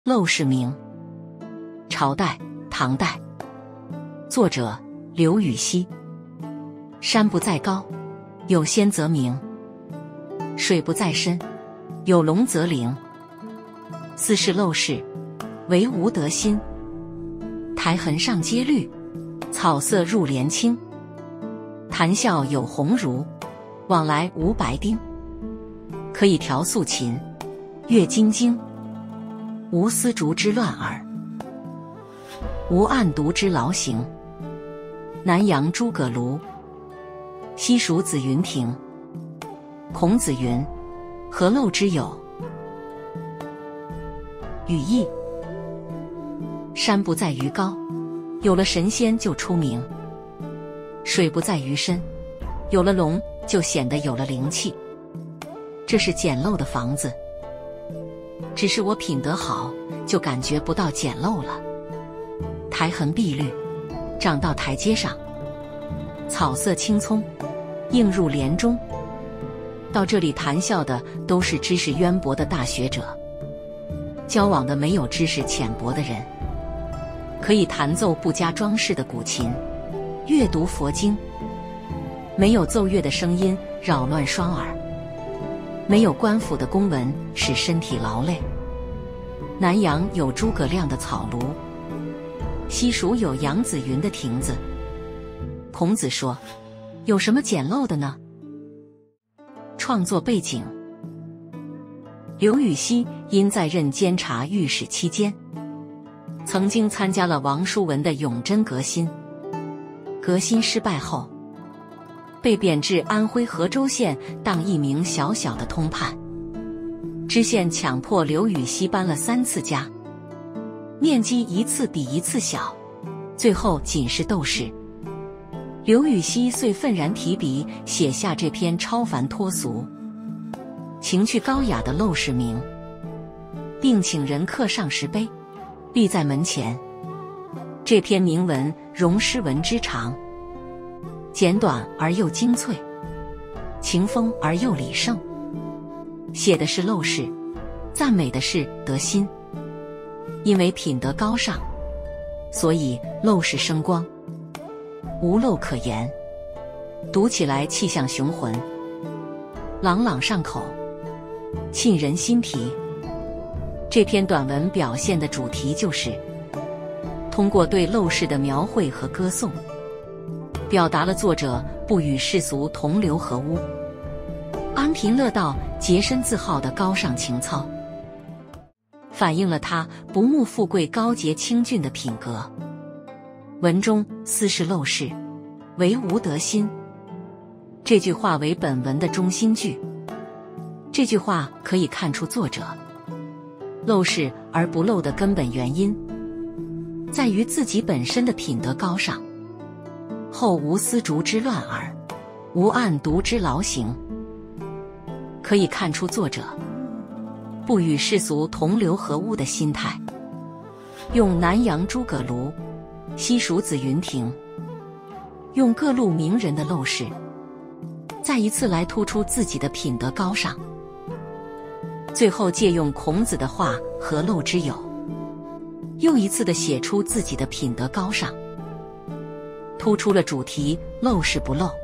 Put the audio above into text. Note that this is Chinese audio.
陋室铭，朝代唐代，作者刘禹锡。山不在高，有仙则名；水不在深，有龙则灵。斯是陋室，惟吾德馨。苔痕上阶绿，草色入帘青。谈笑有鸿儒，往来无白丁。可以调素琴，阅金经。无丝竹之乱耳，无案牍之劳形。南阳诸葛庐，西蜀子云亭。孔子云：何陋之有？语义：山不在于高，有了神仙就出名；水不在于深，有了龙就显得有了灵气。这是简陋的房子，只是我品德好，就感觉不到简陋了。苔痕碧绿，长到台阶上；草色青葱，映入帘中。到这里谈笑的都是知识渊博的大学者，交往的没有知识浅薄的人。可以弹奏不加装饰的古琴，阅读佛经，没有奏乐的声音扰乱双耳，没有官府的公文使身体劳累。南阳有诸葛亮的草庐，西蜀有杨子云的亭子。孔子说：有什么简陋的呢？创作背景：刘禹锡因在任监察御史期间，曾经参加了王叔文的永贞革新。革新失败后，被贬至安徽合州县当一名小小的通判。知县强迫刘禹锡搬了3次家，面积一次比一次小，最后仅是斗室。刘禹锡遂愤然提笔写下这篇超凡脱俗、情趣高雅的陋室铭，并请人刻上石碑，立在门前。这篇铭文融诗文之长，简短而又精粹，情风而又理胜。写的是陋室，赞美的是德馨。因为品德高尚，所以陋室生光，无陋可言。读起来气象雄浑，朗朗上口，沁人心脾。这篇短文表现的主题就是通过对陋室的描绘和歌颂，表达了作者不与世俗同流合污，安贫乐道、洁身自好的高尚情操，反映了他不慕富贵、高洁清俊的品格。文中斯是陋室，惟吾德馨，这句话为本文的中心句。这句话可以看出作者陋室而不陋的根本原因，在于自己本身的品德高尚。后无丝竹之乱耳，无案牍之劳形。可以看出作者不与世俗同流合污的心态，用南阳诸葛庐、西蜀子云亭，用各路名人的陋室，再一次来突出自己的品德高尚。最后借用孔子的话何陋之有，又一次地写出自己的品德高尚，突出了主题陋室不陋。